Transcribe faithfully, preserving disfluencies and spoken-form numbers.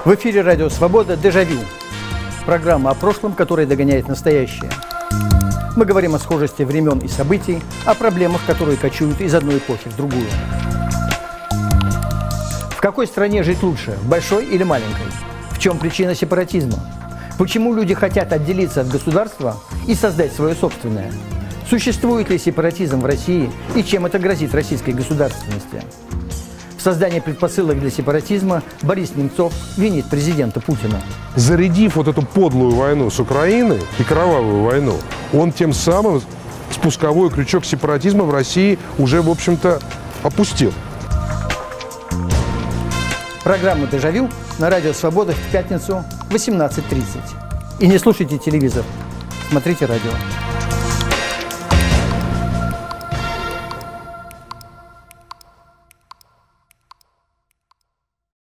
В эфире «Радио Свобода» «Дежавю». Программа о прошлом, которая догоняет настоящее. Мы говорим о схожести времен и событий, о проблемах, которые кочуют из одной эпохи в другую. В какой стране жить лучше, в большой или маленькой? В чем причина сепаратизма? Почему люди хотят отделиться от государства и создать свое собственное? Существует ли сепаратизм в России и чем это грозит российской государственности? В создании предпосылок для сепаратизма Борис Немцов винит президента Путина. Зарядив вот эту подлую войну с Украиной и кровавую войну, он тем самым спусковой крючок сепаратизма в России уже, в общем-то, опустил. Программа «Дежавю» на Радио Свобода в пятницу в восемнадцать тридцать. И не слушайте телевизор, смотрите радио.